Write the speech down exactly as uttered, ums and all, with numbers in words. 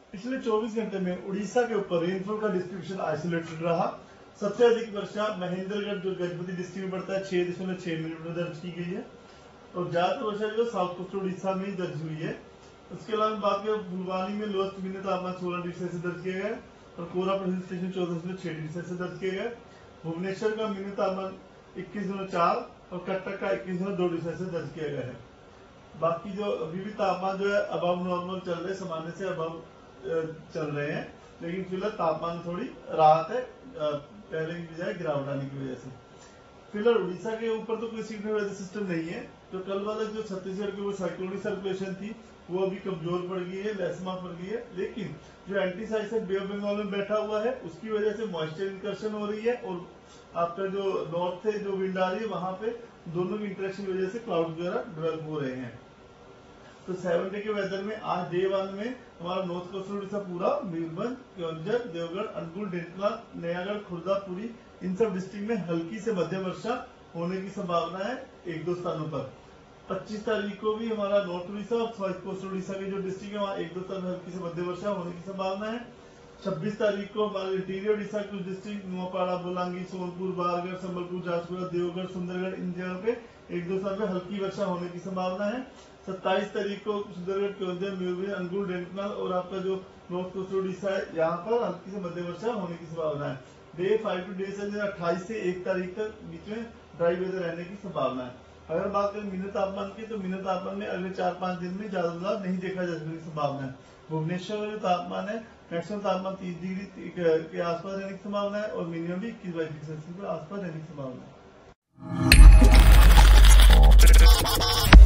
पिछले चौबीस घंटे में उड़ीसा के ऊपर रेनफॉल का डिस्ट्रीब्यूशन आइसोलेटेड रहा। सबसे अधिक वर्षा महेंद्रगढ़ जो गजपति डिस्ट्रिक्ट में पड़ता है छह दशमलव छह मिलीमीटर दर्ज की गई है और ज्यादातर वर्षा जो साउथ कोस्ट उड़ीसा में ही दर्ज हुई है। उसके अलावा बात करें फुलवानी में लोएस्ट मिनिमम तापमान सोलह डिग्री सेल्सियस दर्ज किया गया और कोरापुट हिल स्टेशन चौदह दशमलव छह डिग्री सेल्सियस दर्ज किया गया। भुवनेश्वर का मिनिमम तापमान इक्कीस दशमलव चार और कटक का इक्कीस दशमलव दो डिग्री सेल्सियस दर्ज किया गया है। बाकी जो अभी भी तापमान जो है अबव नॉर्मल चल रहे, सामान्य से अबव चल रहे हैं, लेकिन फिलहाल तापमान थोड़ी राहत है पहले की बजाय गिरावट आने की वजह से। फिलहाल उड़ीसा के ऊपर तो कोई सिग्नल वेदर सिस्टम नहीं है। तो कल वाला जो छत्तीसगढ़ की वो साइक्लोनिक सर्कुलेशन थी वो अभी कमजोर पड़ गई है, लेसमा पड़ गई है, लेकिन जो anti cyclone bay of Bengal में बैठा हुआ है उसकी वजह से मॉइस्चर इंकर्शन हो रही है और आपका जो नॉर्थ से जो विंड आ रही है वहां पे दोनों की इंटरेक्शन की वजह से क्लाउड वगैरह डेवलप हो रहे हैं। तो सेवन डे के वेदर में आज डे वन में हमारा नॉर्थ कोस्ट उड़ीसा पूरा मयूरभंज, केवंझर, देवगढ़, अनुगुल, डेंटला, नयागढ़, खुर्दा, पुरी इन सब डिस्ट्रिक्ट में हल्की से मध्यम वर्षा होने की संभावना है एक दो स्थानों पर। पच्चीस तारीख को भी हमारा नॉर्थ उड़ीसा और साउथ कोस्ट उड़ीसा के जो डिस्ट्रिक्ट है वहाँ एक दो स्थान में हल्की से मध्यम वर्षा होने की संभावना है। छब्बीस तारीख को हमारे इंटीरियर उड़ीसा के डिस्ट्रिक्ट नुआपाड़ा, बोलांगी, सोनपुर, बारगढ़, संबलपुर, जाजपुरा, देवगढ़, सुंदरगढ़ इन जगह पे एक दो स्थान में हल्की वर्षा होने की संभावना है। सत्ताईस तारीख को सुंदरगढ़, केवंझर, मयूरभंज, अनुगुल, डेंटनाल और आपका जो नॉर्थ कोस्ट उड़ीसा है यहाँ पर हल्की से मध्यम वर्षा होने की संभावना है। डे फाइव टू डे से अट्ठाईस से एक तारीख तक बीच में ड्राई वेदर रहने की संभावना है। अगर बात करें मिनिमम तापमान की तो मिनिमम तापमान में अगले चार पांच दिन में ज्यादा बदलाव नहीं देखा जा सकने की संभावना है। भुवनेश्वर में जो तापमान है मैक्सिमम तापमान तीस डिग्री के आसपास रहने की संभावना है और मिनिमम भी इक्कीस बाईस डिग्री सेल्सियस के आसपास रहने की संभावना है।